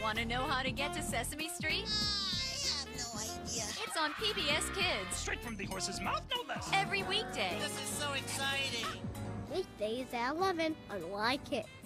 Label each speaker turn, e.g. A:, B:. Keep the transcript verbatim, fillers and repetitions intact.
A: Want to know how to get to Sesame Street?
B: I have no idea.
A: It's on P B S Kids.
C: Straight from the horse's mouth, no less.
A: Every weekday.
D: This is so exciting.
E: Weekdays at eleven on Y Kids.